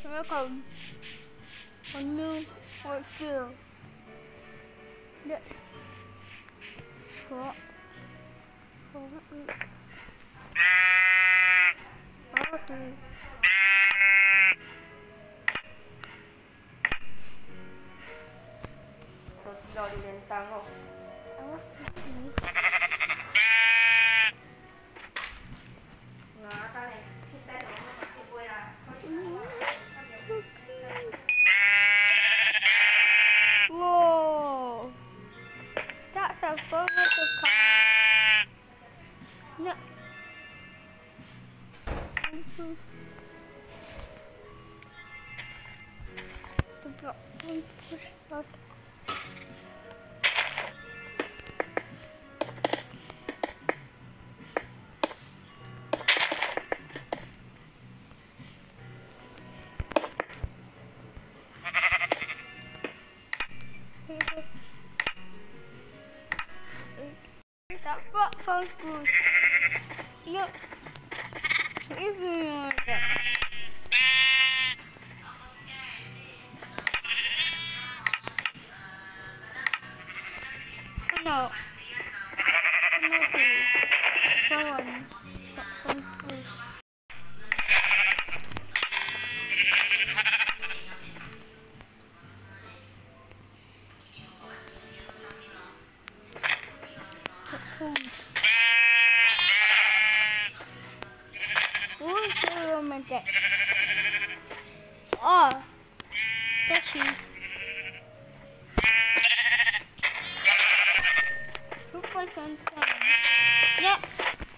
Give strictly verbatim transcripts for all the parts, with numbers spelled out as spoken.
Welcome. A new what feel. Yeah. What? Okay. Terus lo dilentang kok. Awas ini. Ngata nih, kita dong pakai kue lah. Whoa. That's a vertical car. No. The block one push out. That block phone push. Look. Even that. No. No, please. Someone. Phone push. Who's the romantic? Oh, there she is. Who was on time? Next.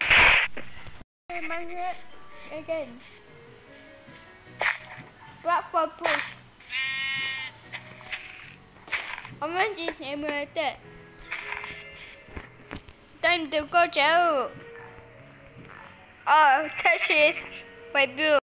My head again. What for push? I'm going to emulate it. Time to go to. Oh, there she is. My blue.